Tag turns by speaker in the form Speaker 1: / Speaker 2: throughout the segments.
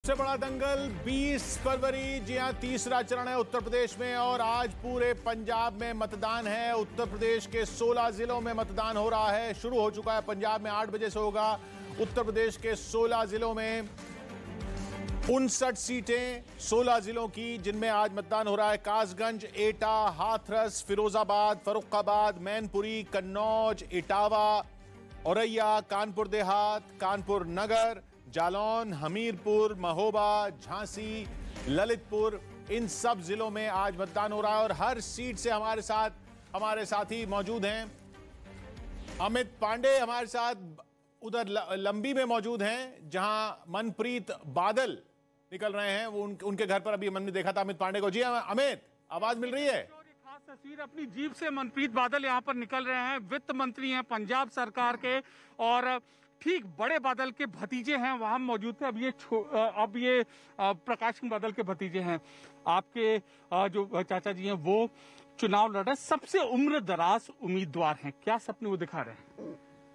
Speaker 1: सबसे बड़ा दंगल 20 फरवरी, जी हां, तीसरा चरण है उत्तर प्रदेश में और आज पूरे पंजाब में मतदान है। उत्तर प्रदेश के 16 जिलों में मतदान हो रहा है, शुरू हो चुका है। पंजाब में 8 बजे से होगा। उत्तर प्रदेश के 16 जिलों में 59 सीटें, 16 जिलों की, जिनमें आज मतदान हो रहा है। कासगंज, एटा, हाथरस, फिरोजाबाद, फर्रुखाबाद, मैनपुरी, कन्नौज, इटावा, औरैया, कानपुर देहात, कानपुर नगर, जालौन, हमीरपुर, महोबा, झांसी, ललितपुर, इन सब जिलों में आज मतदान हो रहा है। और हर सीट से हमारे साथी मौजूद हैं। अमित पांडे हमारे साथ उधर लंबी में मौजूद हैं, जहां मनप्रीत बादल निकल रहे हैं। वो उनके घर पर अभी हमने देखा था अमित पांडे को। जी अमित, आवाज मिल रही है?
Speaker 2: खास तस्वीर अपनी जीप से मनप्रीत बादल यहां पर निकल रहे हैं। वित्त मंत्री हैं पंजाब सरकार के, और ठीक बड़े बादल के भतीजे हैं वहां मौजूद थे। अब ये प्रकाश सिंह बादल के भतीजे हैं। आपके जो चाचा जी हैं वो चुनाव लड़ रहे, सबसे उम्र दराज उम्मीदवार हैं। क्या सपने वो दिखा रहे हैं?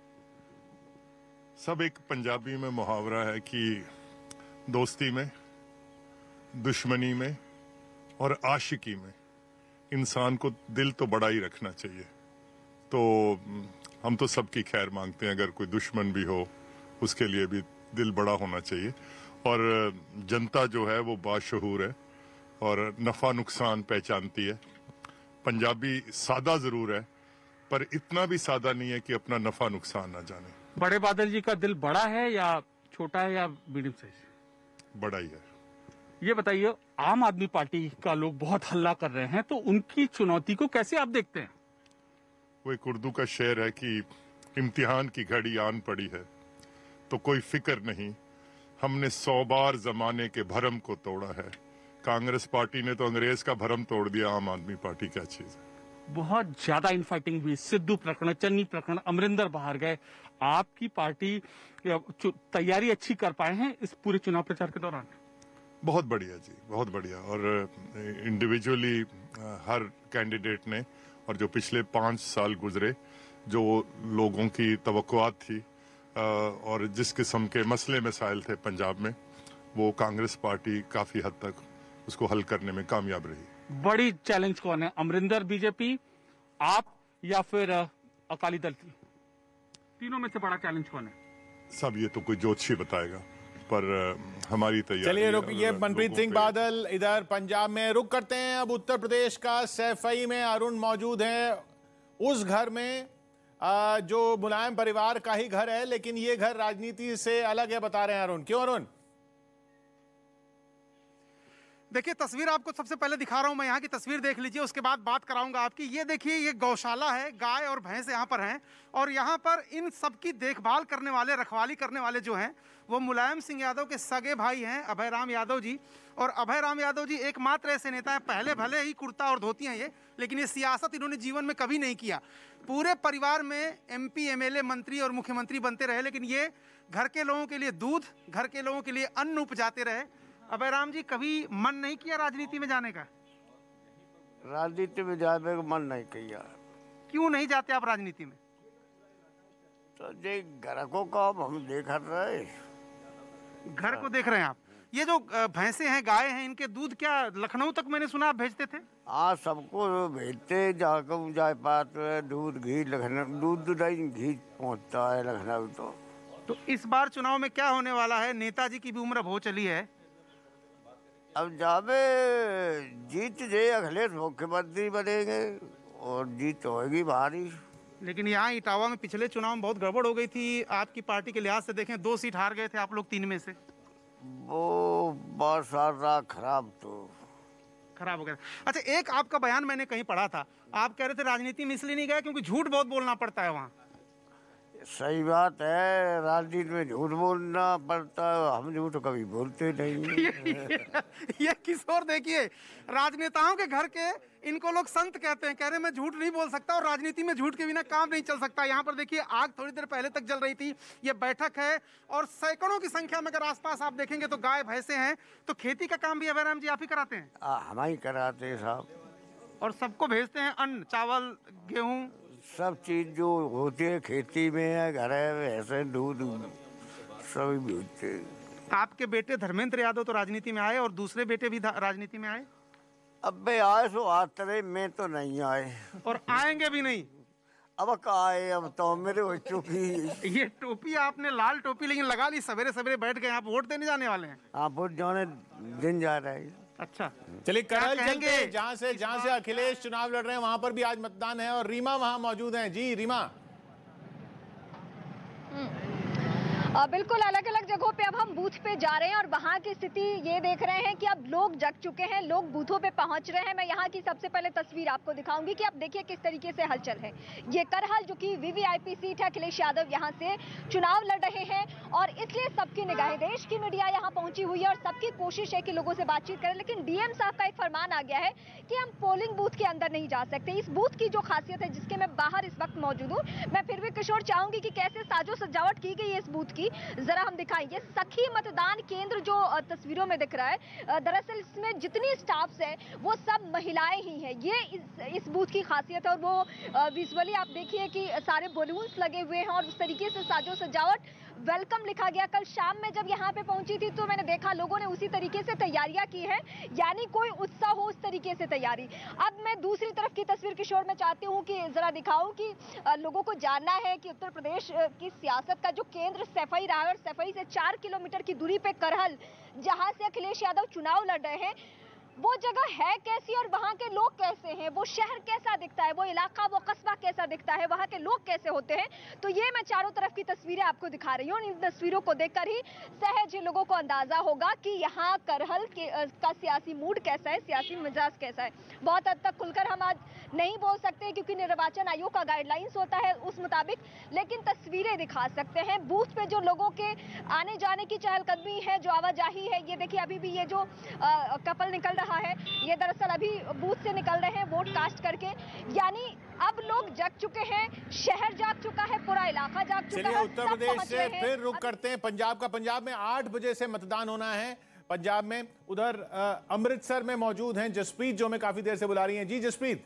Speaker 3: सब एक पंजाबी में मुहावरा है कि दोस्ती में, दुश्मनी में और आशिकी में इंसान को दिल तो बड़ा ही रखना चाहिए। तो हम तो सबकी खैर मांगते हैं, अगर कोई दुश्मन भी हो उसके लिए भी दिल बड़ा होना चाहिए। और जनता जो है वो बाशऊर है और नफा नुकसान पहचानती है। पंजाबी सादा जरूर है, पर इतना भी सादा नहीं है कि अपना नफा नुकसान ना जाने।
Speaker 2: बड़े बादल जी का दिल बड़ा है या छोटा है या मीडियम साइज?
Speaker 3: बड़ा ही है।
Speaker 2: ये बताइए, आम आदमी पार्टी का लोग बहुत हल्ला कर रहे हैं, तो उनकी चुनौती को कैसे आप देखते हैं?
Speaker 3: वो एक उर्दू का शेर है कि इम्तिहान की घड़ी आन पड़ी है तो कोई फिक्र नहीं, हमने 100 बार जमाने के भरम को तोड़ा है। कांग्रेस पार्टी ने तो अंग्रेज का भरम तोड़ दिया, आम आदमी पार्टी क्या चीज है।
Speaker 2: बहुत ज्यादा इनफाइटिंग हुई, सिद्धू प्रकरण, चन्नी प्रकरण, अमरिंदर बाहर गए। आपकी पार्टी तैयारी अच्छी कर पाए हैं इस पूरे चुनाव प्रचार के दौरान?
Speaker 3: बहुत बढ़िया जी, बहुत बढ़िया। और इंडिविजुअली हर कैंडिडेट ने, और जो पिछले 5 साल गुजरे, जो लोगों की तवक्कुआत थी और जिस किस्म के मसले मसाइल थे पंजाब में, वो कांग्रेस पार्टी काफी हद तक उसको हल करने में कामयाब रही।
Speaker 2: बड़ी चैलेंज कौन है, अमरिंदर, बीजेपी, आप या फिर अकाली दल की? तीनों में से बड़ा चैलेंज कौन है?
Speaker 1: सब
Speaker 3: ये तो कोई ज्योतिषी बताएगा, पर हमारी तैयारी।
Speaker 1: चलिए ये मनप्रीत सिंह बादल इधर पंजाब में। रुक करते हैं अब उत्तर प्रदेश का सैफई में। अरुण मौजूद है उस घर में जो मुलायम परिवार का ही घर है, लेकिन ये घर राजनीति से अलग है, बता रहे हैं अरुण। क्यों अरुण?
Speaker 4: देखिए, तस्वीर आपको सबसे पहले दिखा रहा हूं मैं। यहाँ की तस्वीर देख लीजिए, उसके बाद बात कराऊंगा आपकी। ये देखिए, ये गौशाला है, गाय और भैंस यहाँ पर हैं, और यहाँ पर इन सबकी देखभाल करने वाले, रखवाली करने वाले जो हैं, वो मुलायम सिंह यादव के सगे भाई हैं, अभय राम यादव जी। और अभय राम यादव जी एकमात्र ऐसे नेता हैं, पहले भले ही कुर्ता और धोती हैं ये, लेकिन ये सियासत इन्होंने जीवन में कभी नहीं किया। पूरे परिवार में MP, MLA, मंत्री और मुख्यमंत्री बनते रहे, लेकिन ये घर के लोगों के लिए दूध, घर के लोगों के लिए अन्न उपजाते रहे। अभय राम जी, कभी मन नहीं किया राजनीति में जाने का?
Speaker 5: राजनीति में जाने का मन नहीं किया।
Speaker 4: क्यों नहीं जाते आप राजनीति में?
Speaker 5: तो जे घर को काम हम देख रहे।
Speaker 4: घर को देख रहे हैं आप? ये जो भैंसे हैं, गाय हैं, इनके दूध क्या लखनऊ तक मैंने सुना आप भेजते थे?
Speaker 5: हाँ, सबको भेजते, जाकर जाए पात दूध, घी लखनऊ, दूध नहीं घी पहुँचता है लखनऊ। तो
Speaker 4: इस बार चुनाव में क्या होने वाला है? नेताजी की भी उम्र हो चली है।
Speaker 5: अब जावे जीत जे अखिलेश मुख्यमंत्री बनेंगे और जीत होगी भारी।
Speaker 4: लेकिन यहाँ इटावा में पिछले चुनाव में बहुत गड़बड़ हो गई थी। आपकी पार्टी के लिहाज से देखें, 2 सीट हार गए थे आप लोग 3 में से।
Speaker 5: वो बरसात खराब
Speaker 4: हो गया। अच्छा, एक आपका बयान मैंने कहीं पढ़ा था, आप कह रहे थे राजनीति में इसलिए नहीं गए क्योंकि झूठ बहुत बोलना पड़ता है वहाँ।
Speaker 5: सही बात है, राजनीति में झूठ बोलना पड़ता है, हम झूठ कभी बोलते नहीं।
Speaker 4: ये किशोर देखिए, राजनेताओं के घर के इनको लोग संत कहते हैं, कह रहे मैं झूठ नहीं बोल सकता और राजनीति में झूठ के बिना काम नहीं चल सकता। यहाँ पर देखिए, आग थोड़ी देर पहले तक जल रही थी। ये बैठक है और सैकड़ों की संख्या में अगर आसपास आप देखेंगे तो गाय भैंसे हैं। तो खेती का काम भी अभय राम जी आप ही कराते हैं?
Speaker 5: हम ही कराते हैं साहब।
Speaker 4: और सबको भेजते हैं अन्न, चावल, गेहूँ,
Speaker 5: सब चीज जो होती है खेती में है, घर है, भैंसे, दूध, सभी भेजते हैं।
Speaker 4: आपके बेटे धर्मेंद्र यादव तो राजनीति में आए और दूसरे बेटे भी राजनीति में आए।
Speaker 5: अबे आए सो आते रहे, मैं तो नहीं आए
Speaker 4: और आएंगे भी नहीं।
Speaker 5: अब कहा है, अब तो मेरे बच्चों की
Speaker 4: ये टोपी आपने लाल टोपी लेकिन लगा ली, सवेरे सवेरे बैठ गए, आप वोट देने जाने वाले हैं।
Speaker 5: आप वोट जाने दिन जा रहा है।
Speaker 4: अच्छा
Speaker 1: चलिए करहल चलते हैं, जहां से अखिलेश चुनाव लड़ रहे हैं वहां पर भी आज मतदान है और रीमा वहां मौजूद हैं। जी रीमा।
Speaker 6: बिल्कुल अलग अलग जगहों पे अब हम बूथ पे जा रहे हैं और वहां की स्थिति ये देख रहे हैं कि अब लोग जग चुके हैं, लोग बूथों पे पहुंच रहे हैं। मैं यहाँ की सबसे पहले तस्वीर आपको दिखाऊंगी कि आप देखिए किस तरीके से हलचल है। ये करहल जो कि वीवीआईपी सीट है, अखिलेश यादव यहाँ से चुनाव लड़ रहे हैं और इसलिए सबकी निगाहें, देश की मीडिया यहाँ पहुंची हुई है और सबकी कोशिश है कि लोगों से बातचीत करें। लेकिन डीएम साहब का एक फरमान आ गया है कि हम पोलिंग बूथ के अंदर नहीं जा सकते। इस बूथ की जो खासियत है, जिसके मैं बाहर इस वक्त मौजूद हूँ, मैं फिर भी किशोर चाहूंगी कि कैसे साजो सजावट की गई है इस बूथ की, जरा हम दिखाएंगे। सखी मतदान केंद्र जो तस्वीरों में दिख रहा है, दरअसल इसमें जितनी स्टाफ्स है वो सब महिलाएं ही हैं। ये इस बूथ की खासियत है और वो विजुअली आप देखिए कि सारे बलून्स लगे हुए हैं और उस तरीके से साजो सजावट, वेलकम लिखा गया। कल शाम में जब यहाँ पे पहुंची थी तो मैंने देखा लोगों ने उसी तरीके से तैयारियां की है, यानी कोई उत्साह हो उस तरीके से तैयारी। अब मैं दूसरी तरफ की तस्वीर किशोर में चाहती हूँ कि जरा दिखाऊं कि लोगों को जानना है कि उत्तर प्रदेश की सियासत का जो केंद्र सैफई रहा है और सैफई से 4 किलोमीटर की दूरी पे करहल, जहां से अखिलेश यादव चुनाव लड़ रहे हैं, वो जगह है कैसी और वहां के लोग कैसे हैं, वो शहर कैसा दिखता है, वो इलाका, वो कस्बा कैसा दिखता है, वहां के लोग कैसे होते हैं। तो ये मैं चारों तरफ की तस्वीरें आपको दिखा रही हूँ। इन तस्वीरों को देखकर ही सहज लोगों को अंदाजा होगा कि यहाँ करहल का सियासी मूड कैसा है, सियासी मिजाज कैसा है। बहुत हद तक खुलकर हम आज नहीं बोल सकते क्योंकि निर्वाचन आयोग का गाइडलाइंस होता है उस मुताबिक, लेकिन तस्वीरें दिखा सकते हैं। बूथ पे जो लोगों के आने जाने की चहलकदमी है, जो आवाजाही है, ये देखिए अभी भी ये जो कपल निकल रहा है, ये दरअसल अभी बूथ से निकल रहे हैं वोट कास्ट करके। यानी अब लोग जग चुके हैं, शहर जाग चुका है, पूरा इलाका जाग चुका है।
Speaker 1: उत्तर प्रदेश से फिर रुक करते हैं पंजाब का। पंजाब में 8 बजे से मतदान होना है पंजाब में। उधर अमृतसर में मौजूद हैं जसप्रीत, जो हमें काफी देर से बुला रही हैं। जी जसप्रीत।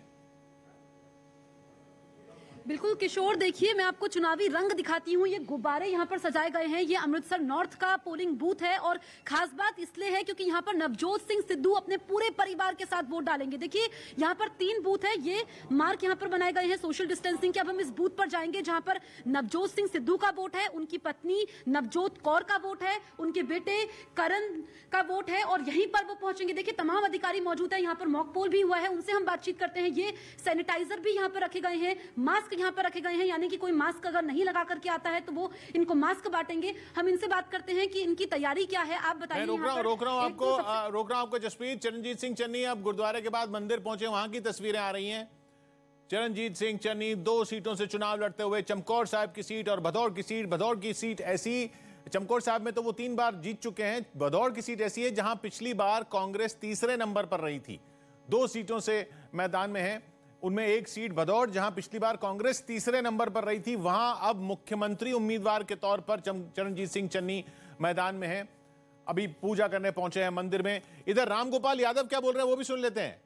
Speaker 7: बिल्कुल किशोर, देखिए मैं आपको चुनावी रंग दिखाती हूँ। ये गुब्बारे यहाँ पर सजाए गए हैं। ये अमृतसर नॉर्थ का पोलिंग बूथ है और खास बात इसलिए है क्योंकि यहाँ पर नवजोत सिंह सिद्धू अपने पूरे परिवार के साथ वोट डालेंगे। देखिए यहाँ पर 3 बूथ है, ये मार्क यहाँ पर बनाए गए हैं सोशल डिस्टेंसिंग के। अब हम इस बूथ पर जाएंगे जहाँ पर नवजोत सिंह सिद्धू का वोट है, उनकी पत्नी नवजोत कौर का वोट है, उनके बेटे करण का वोट है और यहीं पर वो पहुंचेंगे। देखिए तमाम अधिकारी मौजूद है, यहाँ पर मॉक पोल भी हुआ है, उनसे हम बातचीत करते हैं। ये सैनिटाइजर भी यहाँ पर रखे गए हैं, मास्क यहाँ पर रखे गए हैं, यानी कि कोई मास्क अगर नहीं लगा करके आता है तो वो इनको मास्क बांटेंगे। हम इनसे बात करते हैं कि इनकी तैयारी क्या है। आप बताइए।
Speaker 1: रोक रहा हूं आपको जसप्रीत। चरणजीत सिंह चन्नी अब गुरुद्वारे के बाद मंदिर पहुंचे, वहां की तस्वीरें आ रही हैं। चरणजीत सिंह चन्नी 2 सीटों से चुनाव लड़ते हुए, चमकौर साहब की सीट और भदौड़ की सीट। भदौड़ की सीट ऐसी, चमकौर साहब में तो वो 3 बार जीत चुके हैं। भदौड़ की सीट ऐसी है जहां पिछली बार कांग्रेस तीसरे नंबर पर रही थी। 2 सीटों से मैदान में है, उनमें एक सीट भदौड़ जहां पिछली बार कांग्रेस तीसरे नंबर पर रही थी, वहां अब मुख्यमंत्री उम्मीदवार के तौर पर चरणजीत सिंह चन्नी मैदान में हैं। अभी पूजा करने पहुंचे हैं मंदिर में। इधर रामगोपाल यादव क्या बोल रहे हैं वो भी सुन लेते हैं।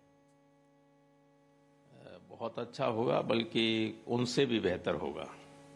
Speaker 8: बहुत अच्छा होगा, बल्कि उनसे भी बेहतर होगा।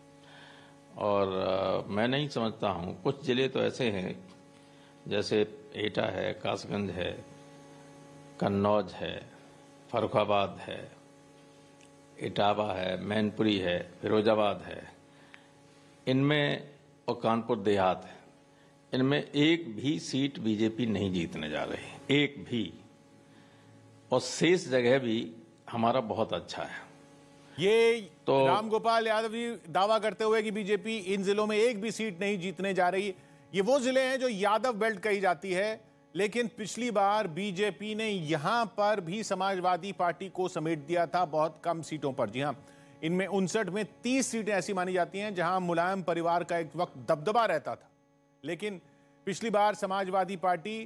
Speaker 8: और मैं नहीं समझता हूं, कुछ जिले तो ऐसे हैं जैसे एटा है, कासगंज है, कन्नौज है, फर्रुखाबाद है, इटावा है, मैनपुरी है, फिरोजाबाद है, इनमें और कानपुर देहात है, इनमें एक भी सीट बीजेपी नहीं जीतने जा रही, एक भी। और शेष जगह भी हमारा बहुत अच्छा है।
Speaker 1: ये तो रामगोपाल यादव जी दावा करते हुए कि बीजेपी इन जिलों में एक भी सीट नहीं जीतने जा रही। ये वो जिले हैं जो यादव बेल्ट कही जाती है, लेकिन पिछली बार बीजेपी ने यहां पर भी समाजवादी पार्टी को समेट दिया था बहुत कम सीटों पर। जी हां, इनमें 59 में 30 सीटें ऐसी मानी जाती हैं जहां मुलायम परिवार का एक वक्त दबदबा रहता था। लेकिन पिछली बार समाजवादी पार्टी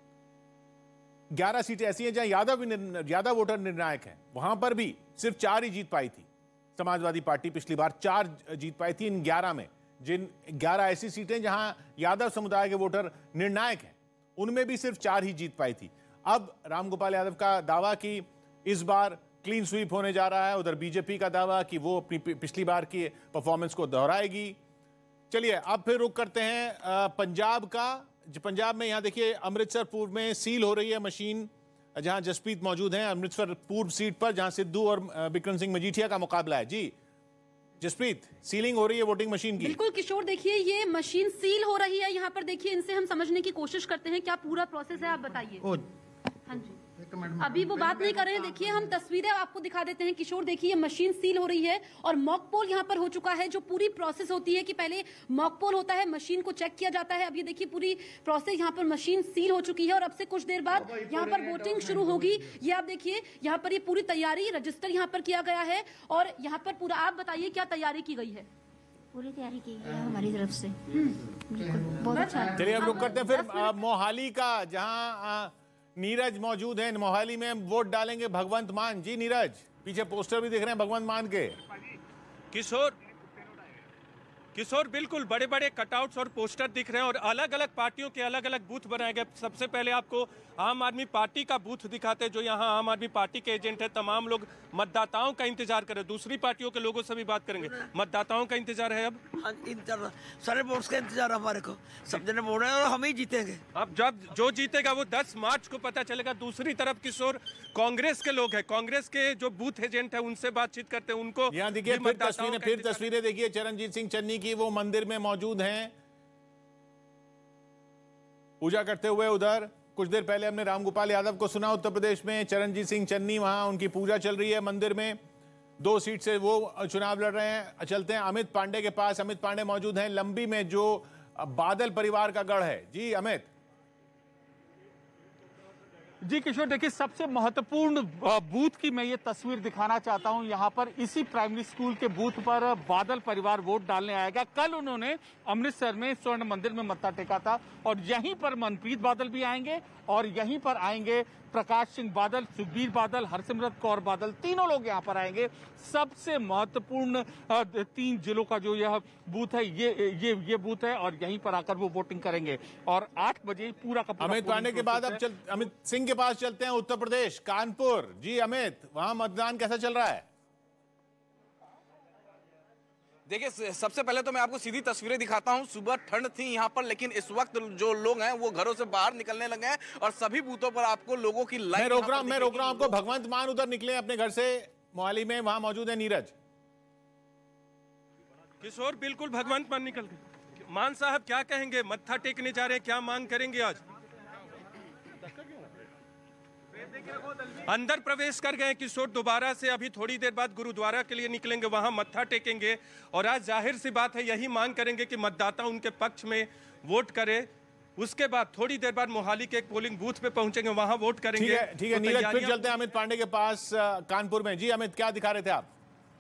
Speaker 1: 11 सीटें ऐसी हैं जहां यादव वोटर निर्णायक हैं, वहां पर भी सिर्फ 4 ही जीत पाई थी समाजवादी पार्टी। पिछली बार 4 जीत पाई थी इन 11 में। जिन 11 ऐसी सीटें जहां यादव समुदाय के वोटर निर्णायक हैं, उनमें भी सिर्फ 4 ही जीत पाई थी। अब रामगोपाल यादव का दावा कि इस बार क्लीन स्वीप होने जा रहा है, उधर बीजेपी का दावा कि वो अपनी पिछली बार की परफॉर्मेंस को दोहराएगी। चलिए अब फिर रुक करते हैं पंजाब का, पंजाब में यहाँ देखिए अमृतसर पूर्व में सील हो रही है मशीन, जहां जसप्रीत मौजूद हैं अमृतसर पूर्व सीट पर, जहां सिद्धू और बिक्रम सिंह मजीठिया का मुकाबला है। जी जसप्रीत, सीलिंग हो रही है वोटिंग मशीन की।
Speaker 7: बिल्कुल किशोर, देखिए ये मशीन सील हो रही है यहाँ पर। देखिए इनसे हम समझने की कोशिश करते हैं क्या पूरा प्रोसेस है, आप बताइए। हाँ जी, अभी वो बात नहीं कर रहे हैं। देखिए हम तस्वीरें आपको दिखा देते हैं किशोर। देखिए मशीन सील हो रही है और मॉक पोल यहाँ पर हो चुका है। जो पूरी प्रोसेस होती है कि पहले मॉक पोल होता है, मशीन को चेक किया जाता है। अब ये देखिए पूरी प्रोसेस यहाँ पर मशीन सील हो चुकी है और अब से कुछ देर बाद यहाँ पर वोटिंग शुरू होगी। ये आप देखिए यहाँ पर ये पूरी तैयारी, रजिस्टर यहाँ पर किया गया है और यहाँ पर पूरा, आप बताइए क्या तैयारी की गई है।
Speaker 9: पूरी तैयारी की गई है हमारी तरफ से। बहुत अच्छा।
Speaker 1: चलिए अब रुक करते हैं फिर मोहाली का, जहां नीरज मौजूद है। मोहाली में वोट डालेंगे भगवंत मान। जी नीरज, पीछे पोस्टर भी दिख रहे हैं भगवंत मान के।
Speaker 10: किशोर बिल्कुल बड़े बड़े कटआउट्स और पोस्टर दिख रहे हैं और अलग अलग पार्टियों के अलग अलग बूथ बनाए गए। सबसे पहले आपको आम आदमी पार्टी का बूथ दिखाते हैं, जो यहाँ आम आदमी पार्टी के एजेंट है। तमाम लोग मतदाताओं का इंतजार कर रहे हैं। दूसरी पार्टियों के लोगों से भी बात करेंगे। मतदाताओं का इंतजार है अब।
Speaker 11: हाँ, इंतजार, सारे वोट्स का इंतजार हमारे को। सब जने वोट है और हम ही जीतेंगे।
Speaker 10: अब जब जो जीतेगा वो 10 मार्च को पता चलेगा। दूसरी तरफ किशोर कांग्रेस के लोग हैं, कांग्रेस के जो बूथ एजेंट है उनसे बातचीत करते हैं। उनको
Speaker 1: यहाँ देखिए फिर तस्वीरें देखिए चरणजीत सिंह चन्नी की, वो मंदिर में मौजूद हैं पूजा करते हुए। उधर कुछ देर पहले हमने रामगोपाल यादव को सुना उत्तर प्रदेश में। चरणजीत सिंह चन्नी, वहां उनकी पूजा चल रही है मंदिर में। 2 सीट से वो चुनाव लड़ रहे हैं। चलते हैं अमित पांडे के पास। अमित पांडे मौजूद हैं लंबी में, जो बादल परिवार का गढ़ है। जी अमित।
Speaker 2: जी किशोर, देखिए सबसे महत्वपूर्ण बूथ की मैं ये तस्वीर दिखाना चाहता हूं। यहाँ पर इसी प्राइमरी स्कूल के बूथ पर बादल परिवार वोट डालने आएगा। कल उन्होंने अमृतसर में स्वर्ण मंदिर में मत्था टेका था और यहीं पर मनप्रीत बादल भी आएंगे और यहीं पर आएंगे प्रकाश सिंह बादल, सुखबीर बादल, हरसिमरत कौर बादल, तीनों लोग यहाँ पर आएंगे। सबसे महत्वपूर्ण 3 जिलों का जो यह बूथ है, ये बूथ है और यहीं पर आकर वो वोटिंग करेंगे और 8 बजे पूरा का पूरा।
Speaker 1: अमित पांडे के बाद अब अमित सिंह के पास चलते हैं, उत्तर प्रदेश कानपुर। जी अमित, वहां मतदान कैसा चल रहा है?
Speaker 12: देखिए सबसे पहले तो मैं आपको सीधी तस्वीरें दिखाता हूं। सुबह ठंड थी यहाँ पर, लेकिन इस वक्त जो लोग हैं वो घरों से बाहर निकलने लगे हैं और सभी बूथों पर आपको लोगों की लाइन।
Speaker 1: मैं रोक रहा हूं आपको। भगवंत मान उधर निकले अपने घर से मोहाली में, वहां मौजूद है नीरज।
Speaker 10: किशोर बिल्कुल भगवंत मान निकल गए। मान साहब क्या कहेंगे, मत्था टेकने जा रहे हैं, क्या मांग करेंगे आज? अंदर प्रवेश कर गए किशोर। दोबारा से अभी थोड़ी देर बाद गुरुद्वारा के लिए निकलेंगे, वहां मत्था टेकेंगे और आज जाहिर सी बात है यही मांग करेंगे कि मतदाता उनके पक्ष में वोट करे। उसके बाद थोड़ी देर बाद मोहाली के एक पोलिंग बूथ पे पहुंचेंगे, वहां वोट करेंगे।
Speaker 1: ठीक है नीरज, फिर चलते हैं अमित पांडे के पास कानपुर में। जी अमित, क्या दिखा रहे थे आप?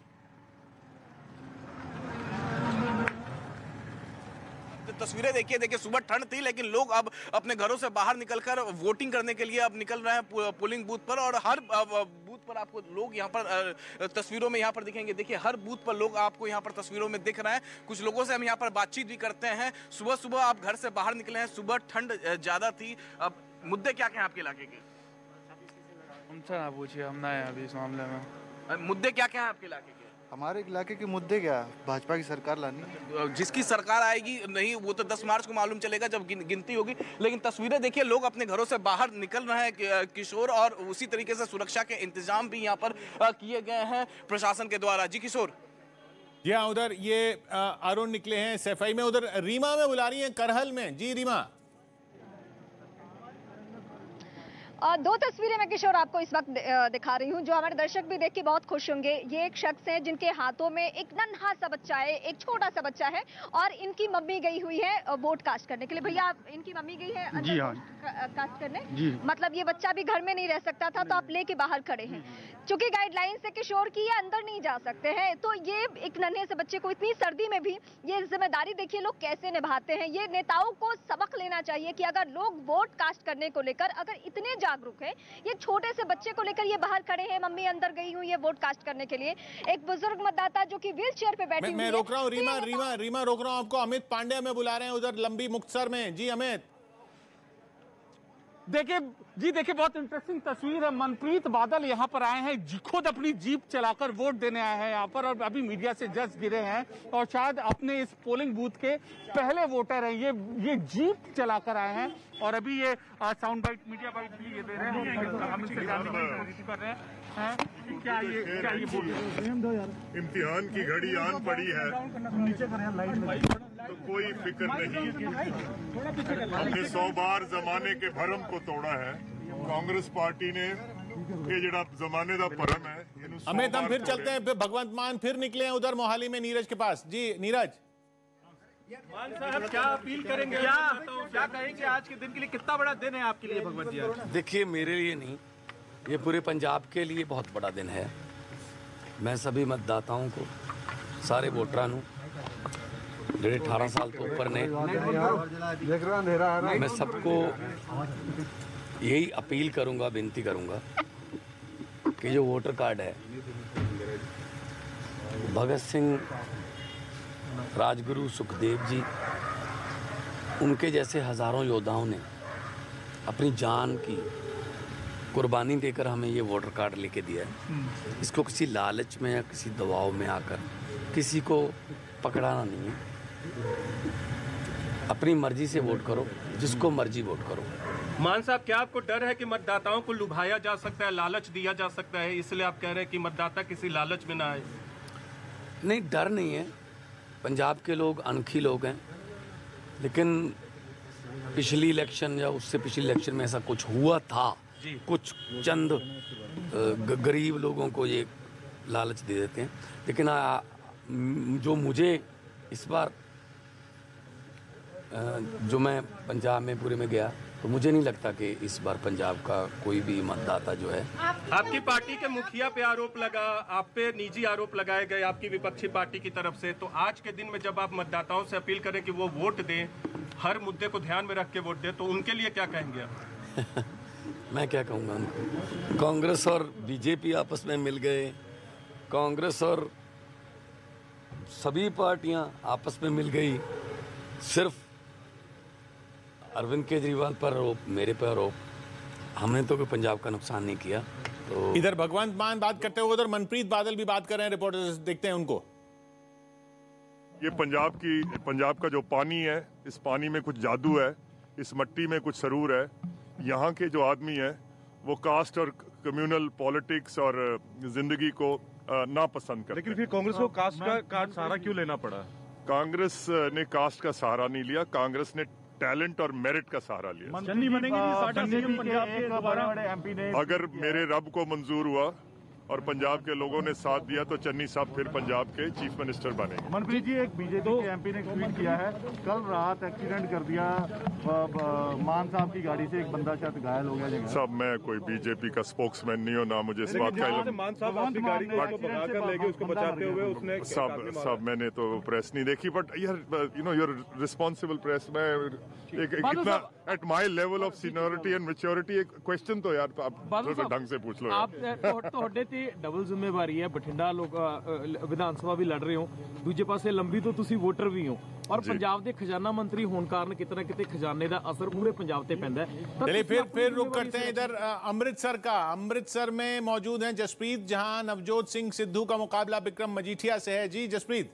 Speaker 12: तस्वीरें देखिए सुबह ठंड थी लेकिन लोग अब अपने घरों से बाहर निकलकर वोटिंग करने के लिए अब निकल रहे हैं पोलिंग बूथ पर। और हर बूथ पर आपको लोग यहाँ पर तस्वीरों में यहाँ पर दिखेंगे। देखिए हर बूथ पर लोग आपको यहाँ पर तस्वीरों में दिख रहे हैं। कुछ लोगों से हम यहाँ पर बातचीत भी करते हैं। सुबह सुबह आप घर से बाहर निकले हैं, सुबह ठंड ज्यादा थी। अब मुद्दे क्या क्या हैं आपके इलाके के?
Speaker 13: हमसे ना पूछिए, हम ना है अभी इस मामले में।
Speaker 12: मुद्दे क्या क्या हैं आपके इलाके के?
Speaker 13: हमारे इलाके के मुद्दे क्या है? भाजपा की सरकार लानी।
Speaker 12: जिसकी सरकार आएगी नहीं वो तो 10 मार्च को मालूम चलेगा जब गिनती होगी। लेकिन तस्वीरें देखिए, लोग अपने घरों से बाहर निकल रहे हैं किशोर और उसी तरीके से सुरक्षा के इंतजाम भी यहाँ पर किए गए हैं प्रशासन के द्वारा। जी किशोर।
Speaker 1: जी हाँ, उधर ये अरुण निकले हैं सफाई में। उधर रीमा में बुला रही है करहल में। जी रीमा।
Speaker 6: 2 तस्वीरें मैं किशोर आपको इस वक्त दिखा रही हूं, जो हमारे दर्शक भी देख के बहुत खुश होंगे। ये एक शख्स है जिनके हाथों में एक नन्हा सा बच्चा है, एक छोटा सा बच्चा है और इनकी मम्मी गई हुई है वोट कास्ट करने के लिए। भैया इनकी मम्मी गई है
Speaker 13: जी हाँ
Speaker 6: कास्ट करने
Speaker 13: जी।
Speaker 6: मतलब ये बच्चा भी घर में नहीं रह सकता था तो आप लेके बाहर खड़े हैं। चूंकि गाइडलाइन से किशोर की ये अंदर नहीं जा सकते हैं, तो ये एक नन्हे से बच्चे को इतनी सर्दी में भी ये जिम्मेदारी देखिए लोग कैसे निभाते हैं। ये नेताओं को सबक लेना चाहिए कि अगर लोग वोट कास्ट करने को लेकर अगर इतने जागरूक है, ये छोटे से बच्चे को लेकर ये बाहर खड़े हैं, मम्मी अंदर गई हुई है वोट कास्ट करने के लिए। एक बुजुर्ग मतदाता जो कि व्हील चेयर पे बैठी हुई है।
Speaker 1: मैं रोक रहा हूँ रीमा रोक रहा हूँ आपको। अमित पांडे हमें बुला रहे हैं उधर लंबी मुक्तसर में। जी अमित।
Speaker 2: देखिए बहुत इंटरेस्टिंग तस्वीर है। मनप्रीत बादल यहाँ पर आए हैं, खुद अपनी जीप चलाकर वोट देने आए हैं यहाँ पर, और अभी मीडिया से जस्ट गिरे हैं और शायद अपने इस पोलिंग बूथ के पहले वोटर हैं। ये जीप चलाकर आए हैं और अभी ये साउंड बाइट, मीडिया बाइट भी ये दे रहे हैं। हम इससे जानने की कोशिश कर रहे हैं क्या ये
Speaker 3: इम्तिहान की घड़ी आन पड़ी है तो कोई फिक्र नहीं। हमने 100 बार जमाने के भरम को तोड़ा है। कांग्रेस पार्टी ने ये जरा जमाने का भरम है।
Speaker 1: अमित, हम फिर चलते हैं, फिर भगवंत मान फिर निकले हैं उधर मोहाली में नीरज के पास। जी नीरज,
Speaker 10: मान साहब क्या अपील करेंगे, क्या कहेंगे आज के दिन के लिए? कितना बड़ा दिन है आपके लिए भगवत जी आज?
Speaker 14: देखिए, मेरे लिए नहीं, ये पूरे पंजाब के लिए बहुत बड़ा दिन है। मैं सभी मतदाताओं को, सारे वोटरां ਨੂੰ ਜਿਹੜੇ 18 साल तो ऊपर ने, मैं सबको यही अपील करूंगा, विनती करूंगा कि जो वोटर कार्ड है, भगत सिंह, राजगुरु, सुखदेव जी, उनके जैसे हजारों योद्धाओं ने अपनी जान की कुर्बानी देकर हमें ये वोटर कार्ड लेके दिया है। इसको किसी लालच में या किसी दबाव में आकर किसी को पकड़ाना नहीं है। अपनी मर्जी से वोट करो, जिसको मर्जी वोट करो।
Speaker 10: मान साहब, क्या आपको डर है कि मतदाताओं को लुभाया जा सकता है, लालच दिया जा सकता है, इसलिए आप कह रहे हैं कि मतदाता किसी लालच में ना आए?
Speaker 14: नहीं, डर नहीं है। पंजाब के लोग अनखी लोग हैं, लेकिन पिछली इलेक्शन या उससे पिछली इलेक्शन में ऐसा कुछ हुआ था। कुछ चंद गरीब लोगों को ये लालच दे देते हैं, लेकिन जो मुझे इस बार जो मैं पंजाब में पूरे में गया, तो मुझे नहीं लगता कि इस बार पंजाब का कोई भी मतदाता जो है।
Speaker 10: आपकी पार्टी के मुखिया पे आरोप लगा, आप पे निजी आरोप लगाए गए आपकी विपक्षी पार्टी की तरफ से, तो आज के दिन में जब आप मतदाताओं से अपील करें कि वो वोट दें, हर मुद्दे को ध्यान में रख के वोट दें, तो उनके लिए क्या कहेंगे आप?
Speaker 14: मैं क्या कहूँगा उनको? कांग्रेस और बीजेपी आपस में मिल गए, कांग्रेस और सभी पार्टियां आपस में मिल गई, सिर्फ अरविंद केजरीवाल पर आरोप, मेरे पर आरोप। हमने तो कोई पंजाब का नुकसान नहीं किया। तो
Speaker 1: इधर भगवंत मान बात करते हुए उधर मनप्रीत बादल भी बात कर रहे हैं। रिपोर्टर्स देखते हैं उनको।
Speaker 3: ये पंजाब का जो पानी है, इस पानी में कुछ जादू है, इस मट्टी में कुछ सरूर है। यहाँ के जो आदमी है वो कास्ट और कम्युनल पॉलिटिक्स और जिंदगी को नापसंद करते हैं।
Speaker 15: लेकिन फिर कांग्रेस को कास्ट का सहारा क्यों लेना पड़ा?
Speaker 3: कांग्रेस ने कास्ट का सहारा नहीं लिया, कांग्रेस ने टैलेंट और मेरिट का सहारा लिया।
Speaker 15: चन्नी बनेंगे पंजाब के दोबारा एमपी ने?
Speaker 3: अगर मेरे रब को मंजूर हुआ और पंजाब के लोगों ने साथ दिया तो चन्नी साहब फिर पंजाब के चीफ मिनिस्टर बनेंगे।
Speaker 15: मनप्रीत जी, एक बीजेपी के एमपी ने ट्वीट किया है, कल रात एक्सीडेंट कर दिया मान साहब की गाड़ी से, एक बंदा शायद घायल हो गया।
Speaker 3: सब मैं कोई बीजेपी का स्पोक्समैन नहीं हूँ, ना मुझे इस बात का इल्म।
Speaker 15: मान साहब अपनी गाड़ी को भगाकर ले गए, उसको बचाते हुए उसने
Speaker 3: सब मैंने तो प्रेस नहीं देखी, बट यार रिस्पॉन्सिबल प्रेस में इतना at my level of seniority and maturity एक क्वेश्चन तो यार आप ढंग से पूछ लो।
Speaker 16: आप डबल जिम्मेवारी है, बठिंडा लोग विधान सभा भी लड़ रहे हो, दूजे पासे लंबी तो तुसी वोटर भी हो, और पंजाब के खजाना मंत्री होने कारण कितना किते खजाने का असर पूरे पंजाब ते पैंदा है।
Speaker 1: चलिए फिर रुक करते हैं इधर अमृतसर का। अमृतसर में मौजूद हैं जसप्रीत, जहां नवजोत सिंह सिद्धू का मुकाबला विक्रम मजीठिया से है। जी जसप्रीत।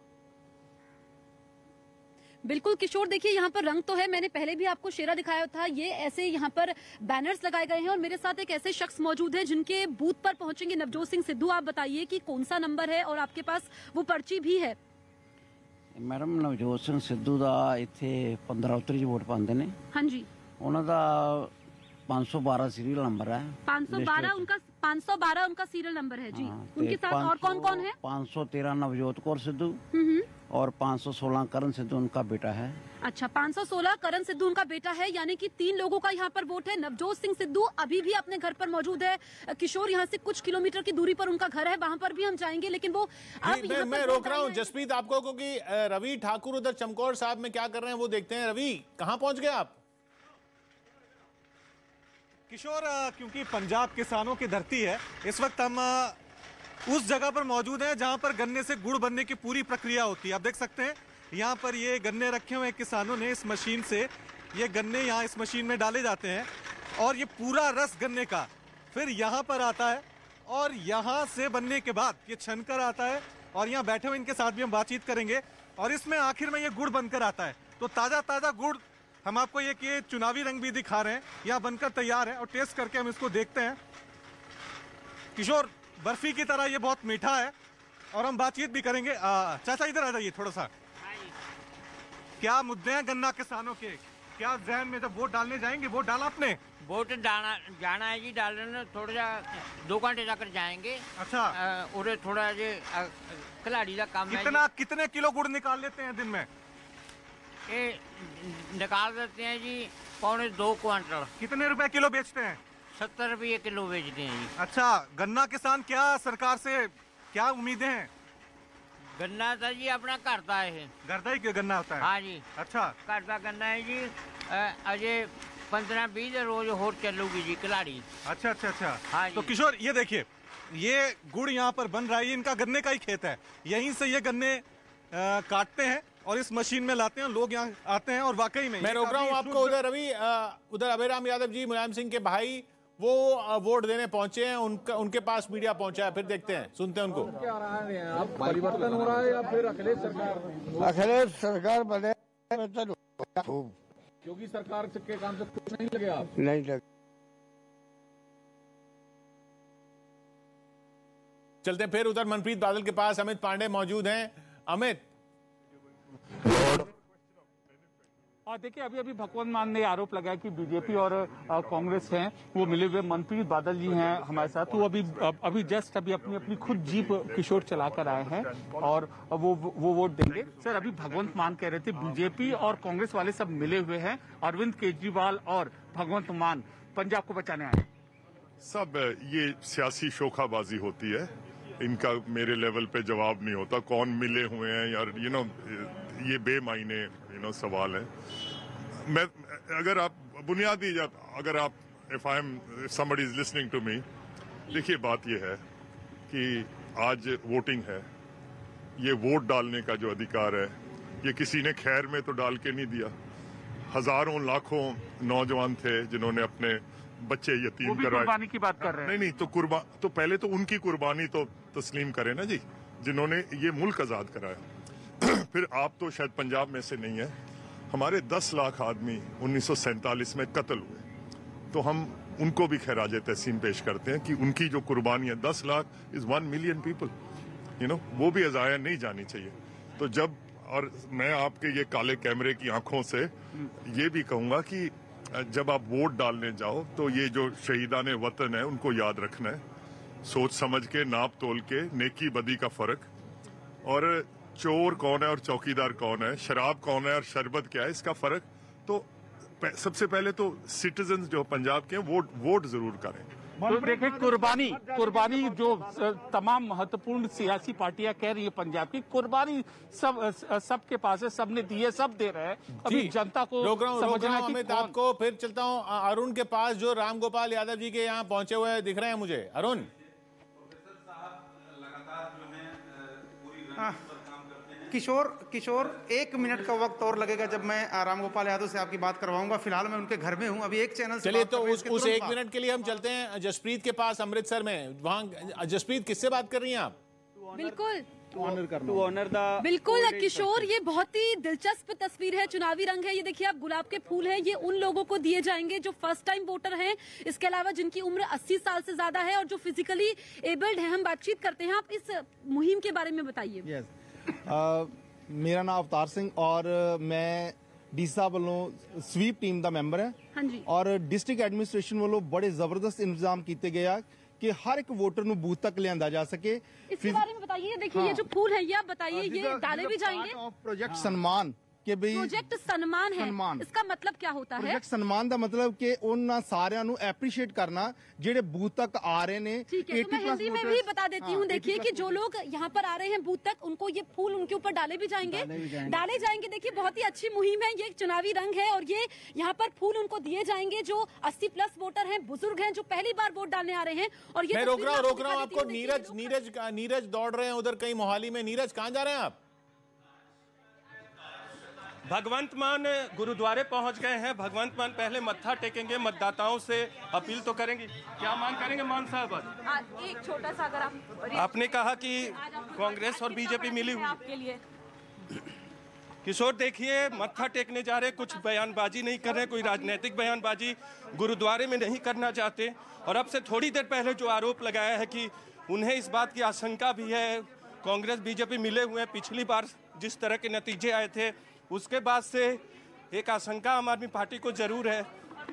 Speaker 7: बिल्कुल किशोर, देखिए यहाँ पर रंग तो है, मैंने पहले भी आपको शेरा दिखाया था। ये ऐसे यहाँ पर बैनर्स लगाए गए हैं और मेरे साथ एक ऐसे शख्स मौजूद हैं जिनके बूथ पर पहुंचेंगे नवजोत सिंह सिद्धू। आप बताइए कि कौन सा नंबर है और आपके पास वो पर्ची भी है?
Speaker 17: मैडम, नवजोत सिंह सिद्धू का इत्थे 15 उत्तरी वोट पाते हैं।
Speaker 7: हाँ जी।
Speaker 17: उन्होंने 512 सीरियल नंबर है।
Speaker 7: 512 उनका सीरियल नंबर है जी। उनके साथ और कौन कौन है?
Speaker 17: 513 नवजोत कौर सिद्धू और 516 करण सिद्धू उनका बेटा है।
Speaker 7: अच्छा, 516 करण सिद्धू उनका बेटा है, यानी कि 3 लोगों का यहाँ पर वोट है। नवजोत सिंह सिद्धू अभी भी अपने घर पर मौजूद है किशोर, यहाँ से कुछ किलोमीटर की दूरी पर उनका घर है, वहां पर भी हम जाएंगे। लेकिन वो
Speaker 1: मैं रोक रहा हूँ जसप्रीत आपको, क्योंकि रवि ठाकुर उधर चमकौर साहब में क्या कर रहे हैं वो देखते हैं। रवि, कहाँ पहुंच गए आप?
Speaker 18: किशोर, क्योंकि पंजाब किसानों की धरती है, इस वक्त हम उस जगह पर मौजूद हैं जहां पर गन्ने से गुड़ बनने की पूरी प्रक्रिया होती है। आप देख सकते हैं यहाँ पर ये गन्ने रखे हुए हैं किसानों ने, इस मशीन से ये गन्ने यहाँ इस मशीन में डाले जाते हैं और ये पूरा रस गन्ने का फिर यहाँ पर आता है और यहाँ से बनने के बाद ये छनकर आता है और यहाँ बैठे हुए इनके साथ भी हम बातचीत करेंगे और इसमें आखिर में ये गुड़ बनकर आता है। तो ताज़ा ताज़ा गुड़ हम आपको ये चुनावी रंग भी दिखा रहे हैं, यहाँ बनकर तैयार है और टेस्ट करके हम इसको देखते हैं। किशोर, बर्फी की तरह ये बहुत मीठा है और हम बातचीत भी करेंगे। चाचा इधर आ जाइए थोड़ा सा। क्या मुद्दे हैं गन्ना किसानों के, क्या जहन में जब वोट डालने जाएंगे? वोट डाला आपने?
Speaker 19: वोट जाना है जी, डालने थोड़ा सा 2 घंटे जाकर जाएंगे।
Speaker 18: अच्छा।
Speaker 19: और थोड़ा ये खिलाड़ी का काम
Speaker 18: है। कितने किलो गुड़ निकाल लेते हैं दिन में?
Speaker 19: ये निकाल देते हैं जी 2.25 क्विंटल।
Speaker 18: कितने रुपए किलो बेचते हैं?
Speaker 19: 70 रुपये किलो बेचते हैं जी।
Speaker 18: अच्छा, गन्ना किसान क्या सरकार से क्या उम्मीदें हैं?
Speaker 19: गन्ना था जी अपना घर का है।
Speaker 18: घर का ही गन्ना होता है?
Speaker 19: हाँ जी।
Speaker 18: अच्छा,
Speaker 19: घर का गन्ना है जी। अजय 15-20 रोज और चलूगी जी खिलाड़ी।
Speaker 18: अच्छा अच्छा अच्छा।
Speaker 19: हाँ
Speaker 18: तो किशोर ये देखिए, ये गुड़ यहाँ पर बन रहा है, इनका गन्ने का ही खेत है। यहीं से ये गन्ने काटते हैं और इस मशीन में लाते हैं, लोग यहाँ आते हैं और वाकई में
Speaker 1: मैं रोक रहा हूँ आपको। उधर उधर अभयराम यादव जी, मुलायम सिंह के भाई, वो वोट देने पहुंचे हैं, उनके पास मीडिया पहुंचा है। फिर देखते हैं, सुनते हैं उनको।
Speaker 20: क्या रहा है, अब परिवर्तन हो रहा है या फिर अखिलेश सरकार?
Speaker 5: अखिलेश सरकार बने
Speaker 20: क्योंकि सरकार के काम से कुछ नहीं लगे आप?
Speaker 5: नहीं लगे।
Speaker 1: चलते हैं फिर उधर मनप्रीत बादल के पास। अमित पांडे मौजूद हैं। अमित,
Speaker 2: और देखिए अभी भगवंत मान ने आरोप लगाया कि बीजेपी और कांग्रेस हैं वो मिले हुए। मनप्रीत बादल जी हैं हमारे साथ, वो अभी जस्ट अपनी खुद जीप किशोर चलाकर आए हैं और वो वोट देंगे। सर, अभी भगवंत मान कह रहे थे बीजेपी और कांग्रेस वाले सब मिले हुए हैं, अरविंद केजरीवाल और भगवंत मान पंजाब को बचाने आए।
Speaker 3: सब ये सियासी शोखाबाजी होती है, इनका मेरे लेवल पे जवाब नहीं होता। कौन मिले हुए हैं यार, ये बेमायने सवाल है। मैं अगर आप बुनियादी अगर आप if somebody is listening to me, देखिए बात ये है कि आज वोटिंग है, ये वोट डालने का जो अधिकार है ये किसी ने खैर में तो डाल के नहीं दिया। हजारों लाखों नौजवान थे जिन्होंने अपने बच्चे यतीम कराए।
Speaker 2: कुर्बानी की बात कर रहे हैं।
Speaker 3: नहीं तो पहले तो उनकी कुर्बानी तो तस्लीम करें ना जी, जिन्होंने ये मुल्क आजाद कराया। फिर आप तो शायद पंजाब में से नहीं है, हमारे 10 लाख आदमी 1947 में कत्ल हुए, तो हम उनको भी खैराज तहसीन पेश करते हैं कि उनकी जो कुर्बानी है, 10 लाख इज 1 मिलियन पीपल, वो भी अजाया नहीं जानी चाहिए। तो और मैं आपके ये काले कैमरे की आंखों से ये भी कहूंगा कि जब आप वोट डालने जाओ तो ये जो शहीदान वतन है उनको याद रखना है, सोच समझ के, नाप तोल के, नेकी बदी का फर्क, और चोर कौन है और चौकीदार कौन है, शराब कौन है और शरबत क्या है, इसका फर्क। तो सबसे पहले तो सिटीजन जो पंजाब के हैं वोट जरूर करें।
Speaker 2: तो देखिए कुर्बानी जो तमाम महत्वपूर्ण सियासी पार्टियां कह रही है पंजाब की, कुर्बानी सबके पास है, सबने दी है, सब दे रहे हैं। अभी जनता को समझना है कि
Speaker 1: आपको फिर चलता हूं अरुण के पास, जो रामगोपाल यादव जी के यहाँ पहुंचे हुए दिख रहे हैं मुझे। अरुण,
Speaker 4: किशोर 1 मिनट का वक्त और लगेगा जब मैं रामगोपाल यादव से आपकी बात करवाऊंगा। फिलहाल मैं उनके घर में हूं, अभी एक चैनल से।
Speaker 1: चलिए, तो उस 1 मिनट के लिए हम चलते हैं जसप्रीत के पास अमृतसर में। वहां जसप्रीत, किससे बात कर रही हैं आप?
Speaker 7: बिल्कुल
Speaker 20: बिल्कुल
Speaker 7: किशोर, ये बहुत ही दिलचस्प तस्वीर है, चुनावी रंग है। ये देखिए आप, गुलाब के फूल हैं, ये उन लोगों को दिए जाएंगे जो फर्स्ट टाइम वोटर हैं, इसके अलावा जिनकी उम्र 80 साल से ज्यादा है और जो फिजिकली एबल्ड है। हम बातचीत करते हैं, आप इस मुहिम के बारे में बताइए।
Speaker 21: मेरा नाम अवतार सिंह और मैं डी साहब वालों स्वीप टीम का मैंबर है।
Speaker 7: हाँ जी।
Speaker 21: और डिस्ट्रिक्ट एडमिनिस्ट्रेशन वालों बड़े जबरदस्त इंतजाम किए गए कि हर एक वोटर ਨੂੰ बूथ तक लिया जा सके।
Speaker 7: इसके बारे में बताइए। देखिए ये जो फूल है, ये आप बताइए, ये डाले भी जाएंगे?
Speaker 21: प्रोजेक्ट सम्मान के भी
Speaker 7: प्रोजेक्ट सम्मान है, इसका मतलब क्या होता है?
Speaker 21: प्रोजेक्ट सम्मान का मतलब कि उन सारे एप्रीशिएट करना जेडे बूथ तक आ रहे ने।
Speaker 7: ठीक है, तो मैं हिंदी में भी बता देती हूँ। देखिए कि जो लोग यहाँ पर आ रहे हैं बूथ तक, उनको ये फूल उनके ऊपर डाले भी जाएंगे, डाले जाएंगे। देखिए बहुत ही अच्छी मुहिम है, ये चुनावी रंग है और ये यहाँ पर फूल उनको दिए जाएंगे जो 80+ वोटर हैं, बुजुर्ग हैं, जो पहली बार वोट डालने आ रहे हैं। और ये
Speaker 1: मैं रोक रहा हूँ आपको। नीरज दौड़ रहे हैं उधर कहीं मोहाली में। नीरज, कहाँ जा रहे हैं आप?
Speaker 10: भगवंत मान गुरुद्वारे पहुंच गए हैं। भगवंत मान पहले मत्था टेकेंगे, मतदाताओं से अपील तो करेंगे। क्या मांग करेंगे मान साहब?
Speaker 8: एक छोटा सा अगर आप
Speaker 10: आपने कहा कि कांग्रेस और बीजेपी मिली हुई
Speaker 8: आपके लिए।
Speaker 10: किशोर देखिए, मत्था टेकने जा रहे, कुछ बयानबाजी नहीं कर रहे, कोई राजनीतिक बयानबाजी गुरुद्वारे में नहीं करना चाहते। और अब से थोड़ी देर पहले जो आरोप लगाया है कि उन्हें इस बात की आशंका भी है, कांग्रेस बीजेपी मिले हुए हैं, पिछली बार जिस तरह के नतीजे आए थे उसके बाद से एक आशंका आम आदमी पार्टी को जरूर है।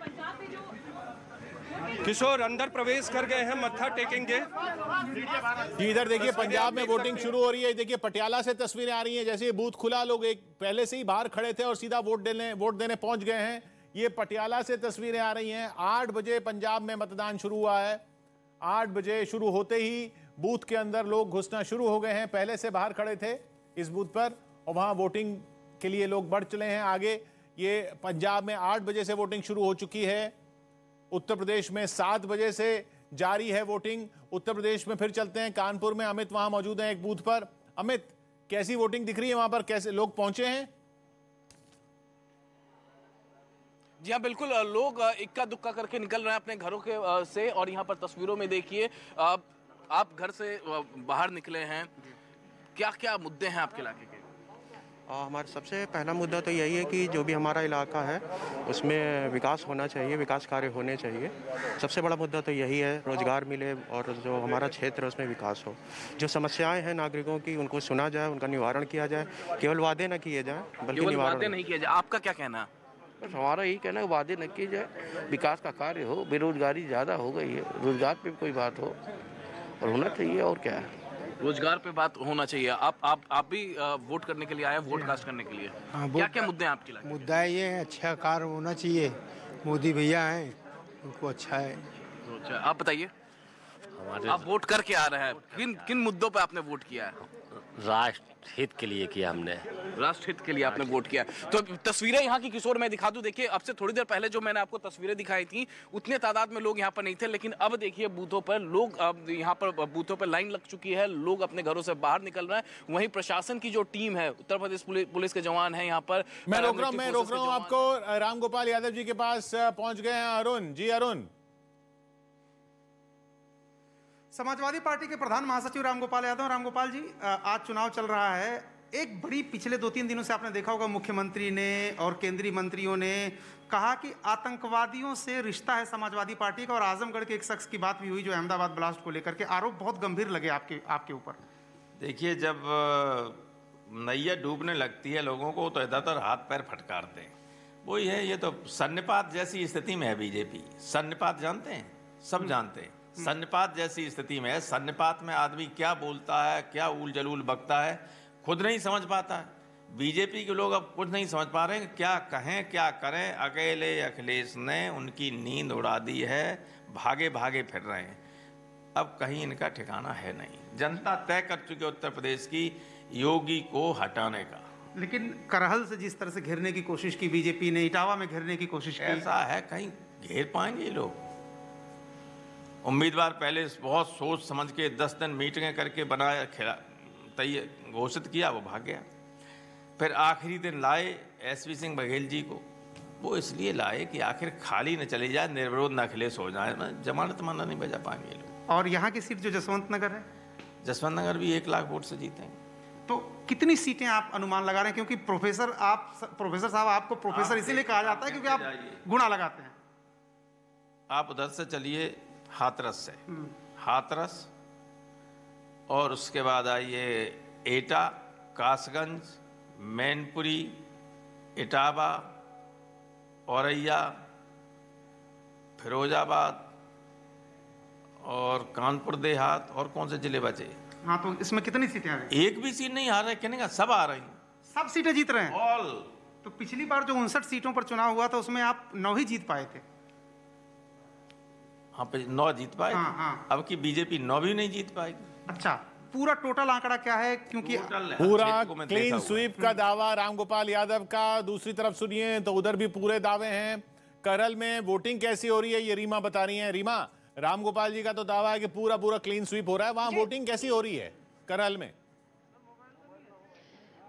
Speaker 10: किशोर अंदर प्रवेश कर गए हैं, मत्था टेकेंगे।
Speaker 1: इधर देखिए पंजाब में वोटिंग शुरू हो रही है। देखिए पटियाला से तस्वीरें आ रही हैं, जैसे बूथ खुला, लोग एक पहले से ही बाहर खड़े थे और सीधा वोट देने पहुंच गए हैं। ये पटियाला से तस्वीरें आ रही हैं। 8 बजे पंजाब में मतदान शुरू हुआ है। 8 बजे शुरू होते ही बूथ के अंदर लोग घुसना शुरू हो गए हैं। पहले से बाहर खड़े थे इस बूथ पर और वहां वोटिंग के लिए लोग बढ़ चले हैं आगे। ये पंजाब में 8 बजे से वोटिंग शुरू हो चुकी है। उत्तर प्रदेश में 7 बजे से जारी है वोटिंग। उत्तर प्रदेश में फिर चलते हैं, कानपुर में अमित वहां मौजूद हैं एक बूथ पर। अमित, कैसी वोटिंग दिख रही है वहां पर, कैसे लोग पहुंचे हैं?
Speaker 12: जी हाँ, बिल्कुल, लोग इक्का दुक्का करके निकल रहे हैं अपने घरों के से। और यहाँ पर तस्वीरों में देखिए, आप घर से बाहर निकले हैं, क्या क्या मुद्दे हैं आपके इलाके के?
Speaker 22: हमारा सबसे पहला मुद्दा तो यही है कि जो भी हमारा इलाका है उसमें विकास होना चाहिए, विकास कार्य होने चाहिए। सबसे बड़ा मुद्दा तो यही है, रोजगार मिले और जो हमारा क्षेत्र है उसमें विकास हो। जो समस्याएं हैं नागरिकों की उनको सुना जाए, उनका निवारण किया जाए। केवल वादे न किए जाए बल्कि निवारण
Speaker 12: नहीं किया जाए। आपका क्या कहना है?
Speaker 23: बस हमारा यही कहना है, वादे न किए जाए, विकास का कार्य हो। बेरोजगारी ज़्यादा हो गई है, रोजगार पे कोई बात हो और होना चाहिए। और क्या है,
Speaker 12: रोजगार पे बात होना चाहिए। आप भी वोट करने के लिए आए, वोट कास्ट करने के लिए। क्या क्या मुद्दे हैं आपके लिए?
Speaker 24: मुद्दा ये है, अच्छा कार्य होना चाहिए। मोदी भैया हैं, उनको अच्छा है।
Speaker 12: अच्छा, आप बताइए, आप वोट करके आ रहे हैं, किन मुद्दों पे आपने वोट किया है?
Speaker 25: राष्ट्र हित के लिए किया हमने।
Speaker 12: राष्ट्र हित के लिए आपने वोट किया। तो तस्वीरें यहाँ की किशोर मैं दिखा दूं। देखिए, अब से थोड़ी देर पहले जो मैंने आपको तस्वीरें दिखाई थी उतने तादाद में लोग यहाँ पर नहीं थे, लेकिन अब देखिए बूथों पर लोग, अब यहाँ पर बूथों पर लाइन लग चुकी है, लोग अपने घरों से बाहर निकल रहे हैं। वहीं प्रशासन की जो टीम है, उत्तर प्रदेश पुलिस के जवान है यहाँ पर।
Speaker 1: मैं रोक रहा हूँ आपको। रामगोपाल यादव जी के पास पहुंच गए हैं अरुण जी। अरुण,
Speaker 4: समाजवादी पार्टी के प्रधान महासचिव रामगोपाल यादव। रामगोपाल जी, आज चुनाव चल रहा है। एक बड़ी पिछले 2-3 दिनों से आपने देखा होगा, मुख्यमंत्री ने और केंद्रीय मंत्रियों ने कहा कि आतंकवादियों से रिश्ता है समाजवादी पार्टी का। और आजमगढ़ के एक शख्स की बात भी हुई जो अहमदाबाद ब्लास्ट को लेकर के आरोप बहुत गंभीर लगे आपके ऊपर।
Speaker 26: देखिए, जब नैया डूबने लगती है लोगों को तो ज़्यादातर हाथ पैर फटकारते हैं। वही है, ये तो सन्निपात जैसी स्थिति में है बीजेपी। सन्निपात जानते हैं, सब जानते हैं। सन्निपात जैसी स्थिति में है। सन्निपात में आदमी क्या बोलता है, क्या उल जलूल बकता है, खुद नहीं समझ पाता है। बीजेपी के लोग अब कुछ नहीं समझ पा रहे हैं, क्या कहें क्या करें। अकेले अखिलेश ने उनकी नींद उड़ा दी है, भागे भागे फिर रहे हैं। अब कहीं इनका ठिकाना है नहीं। जनता तय कर चुकी है उत्तर प्रदेश की योगी को हटाने का।
Speaker 4: लेकिन करहल से जिस तरह से घेरने की कोशिश की बीजेपी ने, इटावा में घेरने की कोशिश की,
Speaker 26: ऐसा है कहीं घेर पाएंगे ये लोग? उम्मीदवार पहले बहुत सोच समझ के 10 दिन मीटिंगें करके बनाया, खिला तैयार घोषित किया, वो भाग गया। फिर आखिरी दिन लाए SV सिंह बघेल जी को। वो इसलिए लाए कि आखिर खाली न चले जाए, निर्विरोध न अखिलेश हो जाए, जमानत माना नहीं बजा पाएंगे लोग।
Speaker 4: और यहाँ की सीट जो जसवंत नगर है,
Speaker 26: जसवंत नगर भी 1 लाख वोट से जीतेंगे।
Speaker 4: तो कितनी सीटें आप अनुमान लगा रहे हैं? क्योंकि प्रोफेसर साहब, आपको प्रोफेसर इसीलिए कहा जाता है क्योंकि आप गुणा लगाते हैं।
Speaker 26: आप उधर से चलिए हाथरस से, हाथरस, और उसके बाद आइए एटा, कासगंज, मैनपुरी, इटावा, औरैया, फिरोजाबाद और कानपुर देहात। और कौन से जिले बचे?
Speaker 4: हाँ, तो इसमें कितनी सीटें आ रही?
Speaker 26: एक भी सीट नहीं आ रही, कहने का सब आ रही,
Speaker 4: सब सीटें जीत रहे हैं
Speaker 26: ऑल।
Speaker 4: तो पिछली बार जो 59 सीटों पर चुनाव हुआ था उसमें आप 9 ही जीत पाए थे।
Speaker 26: हाँ, 9 जीत पाए।
Speaker 4: हाँ।
Speaker 26: अब की बीजेपी 9 भी नहीं जीत पाएगी।
Speaker 4: अच्छा, पूरा टोटल आंकड़ा क्या है? क्योंकि
Speaker 1: पूरा क्लीन स्वीप का दावा रामगोपाल यादव का। दूसरी तरफ सुनिए तो उधर भी पूरे दावे हैं। करल में वोटिंग कैसी हो रही है ये रीमा बता रही हैं। रीमा, रामगोपाल जी का तो दावा है कि पूरा क्लीन स्वीप हो रहा है, वहां वोटिंग कैसी हो रही है करल में?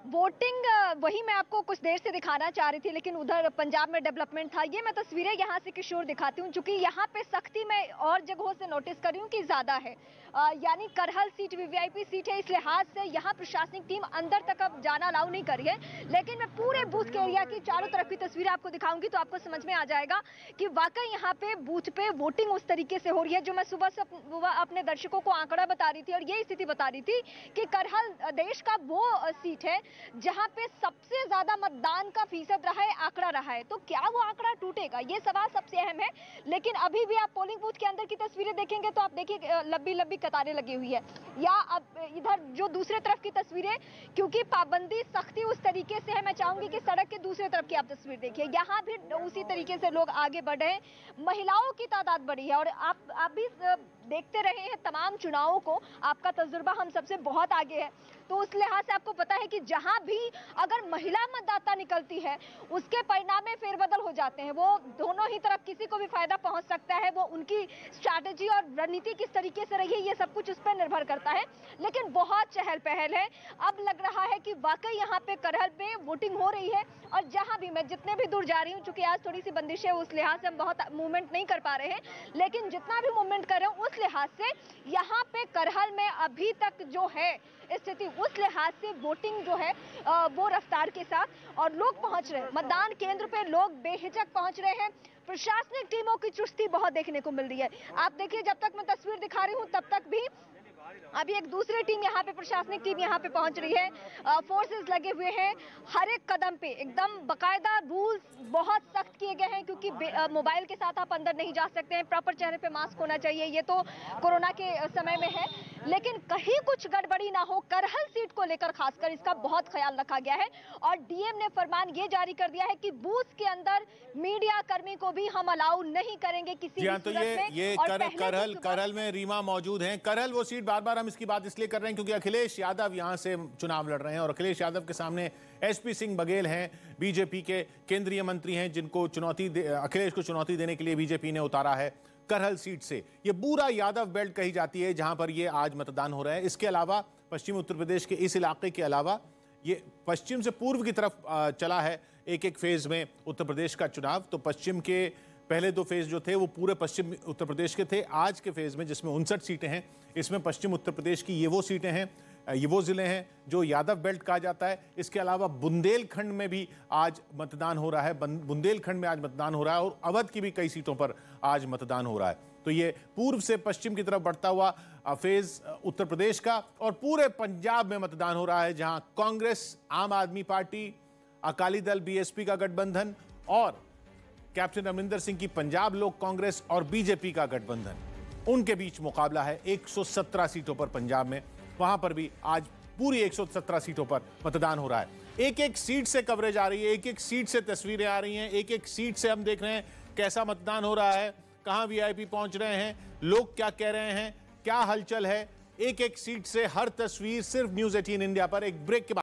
Speaker 6: वोटिंग वही मैं आपको कुछ देर से दिखाना चाह रही थी, लेकिन उधर पंजाब में डेवलपमेंट था। ये मैं तस्वीरें यहाँ से किशोर दिखाती हूँ, चूंकि यहाँ पे सख्ती मैं और जगहों से नोटिस कर रही हूँ कि ज्यादा है। यानी करहल सीट वीवीआईपी सीट है, इस लिहाज से यहाँ प्रशासनिक टीम अंदर तक अब जाना अलाउ नहीं करी है। लेकिन मैं पूरे बूथ के एरिया की चारों तरफ की तस्वीरें आपको दिखाऊंगी तो आपको समझ में आ जाएगा कि वाकई यहाँ पे बूथ पे वोटिंग उस तरीके से हो रही है जो मैं सुबह से अपने दर्शकों को आंकड़ा बता रही थी और ये स्थिति बता रही थी कि करहल देश का वो सीट है जहां पे सबसे ज्यादा मतदान का फीसद रहा है, आंकड़ा रहा है। तो क्या वो आंकड़ा टूटेगा, ये सवाल सबसे अहम है। लेकिन अभी भी आप पोलिंग बूथ के अंदर की तस्वीरें देखेंगे तो आप देखिए लंबी लंबी कतारें लगी हुई है। या अब इधर जो दूसरे तरफ की तस्वीरें, क्योंकि पाबंदी सख्ती उस तरीके से है, मैं चाहूंगी कि सड़क के दूसरे तरफ की आप तस्वीर देखिए, यहाँ भी उसी तरीके से लोग आगे बढ़ रहे हैं, महिलाओं की तादाद बढ़ी है। और आप भी देखते रहे हैं तमाम चुनावों को, आपका तजुर्बा हम सबसे बहुत आगे है, तो उस लिहाज से आपको पता है कि जहां भी अगर महिला मतदाता निकलती है उसके परिणाम में फेरबदल हो जाते हैं। वो दोनों ही तरफ किसी को भी फायदा पहुंच सकता है। वो उनकी स्ट्रैटेजी और रणनीति किस तरीके से रही है ये सब कुछ उस पर निर्भर करता है। लेकिन बहुत चहल पहल है। अब लग रहा है कि वाकई यहाँ पे करहल पे वोटिंग हो रही है। और जहां भी मैं जितने भी दूर जा रही हूँ, चूंकि आज थोड़ी सी बंदिश है उस लिहाज से हम बहुत मूवमेंट नहीं कर पा रहे हैं, लेकिन जितना भी मूवमेंट कर रहे हैं उस लिहाज से यहाँ पे करहल में अभी तक जो है स्थिति, उस लिहाज से वोटिंग जो है वो रफ्तार के साथ और लोग पहुंच रहे हैं मतदान केंद्र पे, लोग बेहिचक पहुंच रहे हैं। प्रशासनिक टीमों की चुस्ती बहुत देखने को मिल रही है। आप देखिए, जब तक मैं तस्वीर दिखा रही हूँ तब तक भी अभी एक दूसरी टीम यहाँ पे, प्रशासनिक टीम यहाँ पे पहुंच रही है। फोर्सेस लगे हुए हैं हर एक कदम पे, एकदम बकायदा रूल्स बहुत सख्त किए गए हैं, क्योंकि मोबाइल के साथ आप अंदर नहीं जा सकते हैं, प्रॉपर चेहरे पे मास्क होना चाहिए, ये तो कोरोना के समय में है। लेकिन कहीं कुछ गड़बड़ी ना हो, करहल सीट को लेकर खासकर इसका बहुत ख्याल रखा गया है। और डीएम ने फरमान ये जारी कर दिया है कि बूथ के अंदर मीडिया कर्मी को भी हम अलाउ नहीं करेंगे किसी भी सूरत में।
Speaker 1: ये करहल में रीमा मौजूद हैं। करहल वो सीट, बार बार हम इसकी बात इसलिए कर रहे हैं क्योंकि अखिलेश यादव यहां से चुनाव लड़ रहे हैं और अखिलेश यादव के सामने एसपी सिंह बघेल हैं, बीजेपी के केंद्रीय मंत्री हैं, जिनको अखिलेश को चुनौती देने के लिए बीजेपी ने उतारा है करहल सीट से। ये पूरा यादव बेल्ट कही जाती है जहां पर ये आज मतदान हो रहा है। इसके अलावा पश्चिमी उत्तर प्रदेश के इस इलाके के अलावा ये पश्चिम से पूर्व की तरफ चला है एक एक फेज में उत्तर प्रदेश का चुनाव। तो पश्चिम के पहले 2 फेज जो थे वो पूरे पश्चिम उत्तर प्रदेश के थे। आज के फेज में जिसमें 59 सीटें हैं, इसमें पश्चिम उत्तर प्रदेश की ये वो सीटें हैं, ये वो जिले हैं जो यादव बेल्ट कहा जाता है। इसके अलावा बुंदेलखंड में भी आज मतदान हो रहा है, बुंदेलखंड में आज मतदान हो रहा है और अवध की भी कई सीटों पर आज मतदान हो रहा है। तो ये पूर्व से पश्चिम की तरफ बढ़ता हुआ फेज उत्तर प्रदेश का और पूरे पंजाब में मतदान हो रहा है, जहां कांग्रेस, आम आदमी पार्टी, अकाली दल बीएसपी का गठबंधन और कैप्टन अमरिंदर सिंह की पंजाब लोक कांग्रेस और बीजेपी का गठबंधन, उनके बीच मुकाबला है 117 सीटों पर पंजाब में। वहां पर भी आज पूरी 117 सीटों पर मतदान हो रहा है। एक एक सीट से कवरेज आ रही है, एक एक सीट से तस्वीरें आ रही हैं, एक एक सीट से हम देख रहे हैं कैसा मतदान हो रहा है, कहां वीआईपी पहुंच रहे हैं, लोग क्या कह रहे हैं, क्या हलचल है। एक एक सीट से हर तस्वीर सिर्फ न्यूज़ 18 इंडिया पर। एक ब्रेक के बाद